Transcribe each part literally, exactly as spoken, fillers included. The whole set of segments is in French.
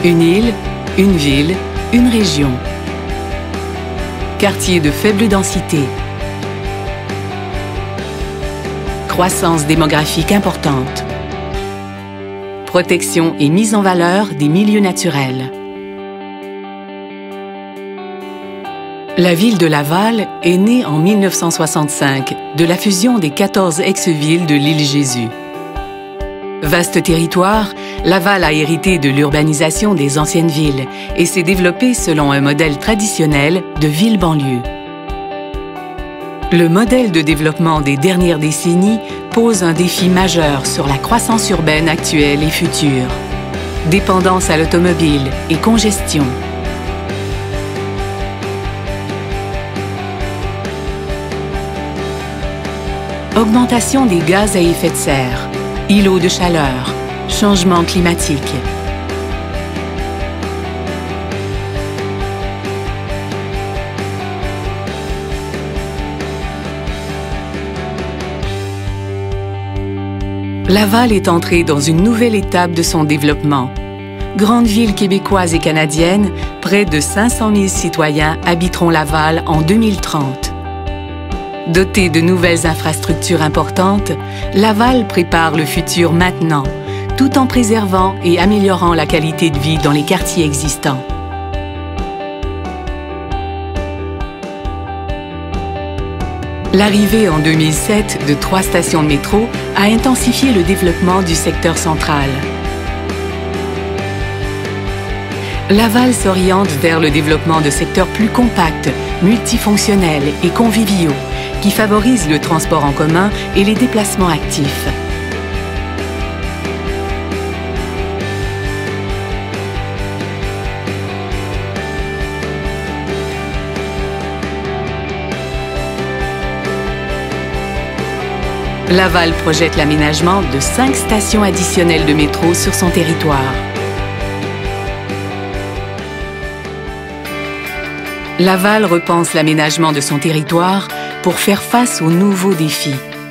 Une île, une ville, une région. Quartier de faible densité. Croissance démographique importante. Protection et mise en valeur des milieux naturels. La ville de Laval est née en mille neuf cent soixante-cinq de la fusion des quatorze ex-villes de l'île Jésus. Vaste territoire, Laval a hérité de l'urbanisation des anciennes villes et s'est développée selon un modèle traditionnel de ville-banlieue. Le modèle de développement des dernières décennies pose un défi majeur sur la croissance urbaine actuelle et future. Dépendance à l'automobile et congestion. Augmentation des gaz à effet de serre, îlots de chaleur, changement climatique. Laval est entrée dans une nouvelle étape de son développement. Grande ville québécoise et canadienne, près de cinq cent mille citoyens habiteront Laval en deux mille trente. Dotée de nouvelles infrastructures importantes, Laval prépare le futur maintenant, tout en préservant et améliorant la qualité de vie dans les quartiers existants. L'arrivée en deux mille sept de trois stations de métro a intensifié le développement du secteur central. Laval s'oriente vers le développement de secteurs plus compacts, multifonctionnels et conviviaux, qui favorisent le transport en commun et les déplacements actifs. Laval projette l'aménagement de cinq stations additionnelles de métro sur son territoire. Laval repense l'aménagement de son territoire pour faire face aux nouveaux défis.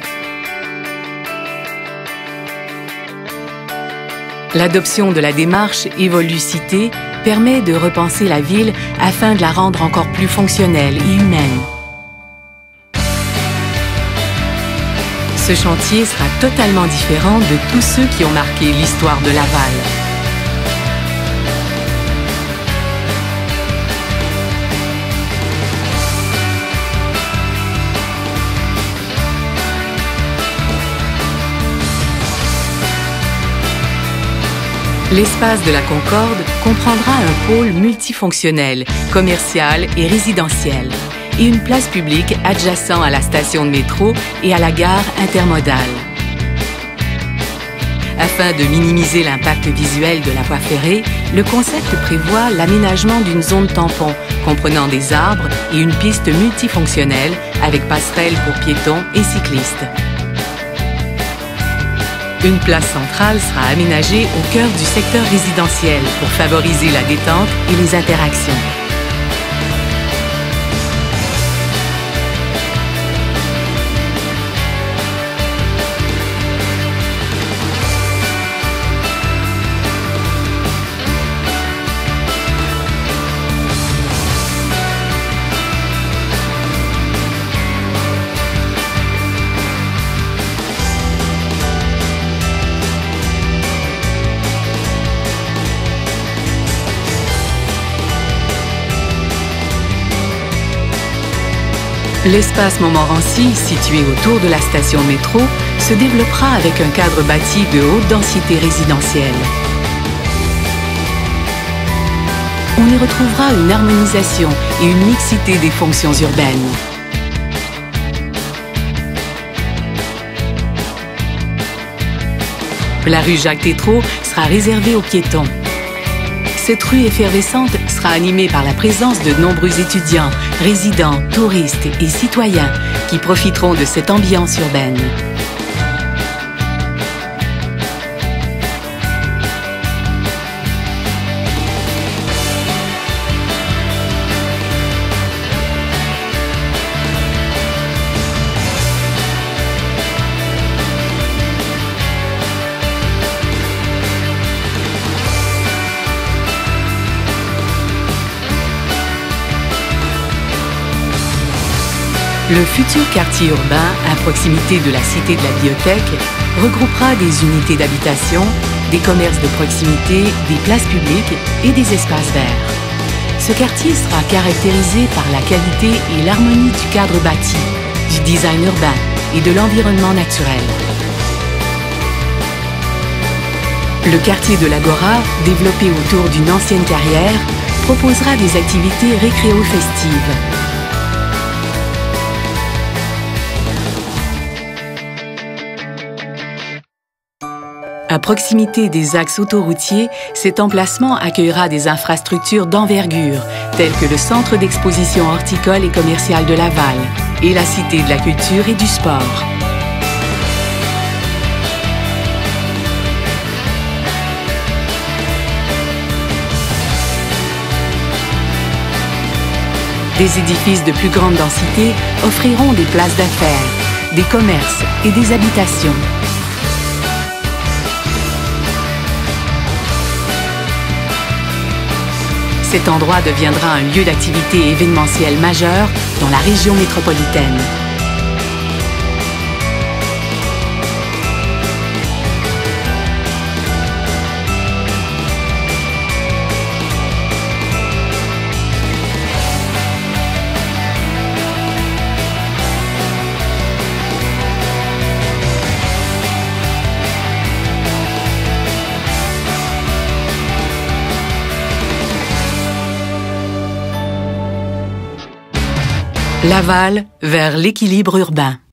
L'adoption de la démarche Évolucité permet de repenser la ville afin de la rendre encore plus fonctionnelle et humaine. Ce chantier sera totalement différent de tous ceux qui ont marqué l'histoire de Laval. L'espace de la Concorde comprendra un pôle multifonctionnel, commercial et résidentiel, et une place publique adjacent à la station de métro et à la gare intermodale. Afin de minimiser l'impact visuel de la voie ferrée, le concept prévoit l'aménagement d'une zone tampon comprenant des arbres et une piste multifonctionnelle avec passerelle pour piétons et cyclistes. Une place centrale sera aménagée au cœur du secteur résidentiel pour favoriser la détente et les interactions. L'espace Montmorency, situé autour de la station de métro, se développera avec un cadre bâti de haute densité résidentielle. On y retrouvera une harmonisation et une mixité des fonctions urbaines. La rue Jacques-Tétrault sera réservée aux piétons. Cette rue effervescente sera animée par la présence de nombreux étudiants, résidents, touristes et citoyens qui profiteront de cette ambiance urbaine. Le futur quartier urbain, à proximité de la Cité de la Bibliothèque, regroupera des unités d'habitation, des commerces de proximité, des places publiques et des espaces verts. Ce quartier sera caractérisé par la qualité et l'harmonie du cadre bâti, du design urbain et de l'environnement naturel. Le quartier de l'Agora, développé autour d'une ancienne carrière, proposera des activités récréo-festives. À proximité des axes autoroutiers, cet emplacement accueillera des infrastructures d'envergure, telles que le Centre d'exposition horticole et commercial de Laval et la Cité de la culture et du sport. Des édifices de plus grande densité offriront des places d'affaires, des commerces et des habitations. Cet endroit deviendra un lieu d'activité événementielle majeur dans la région métropolitaine. Laval vers l'équilibre urbain.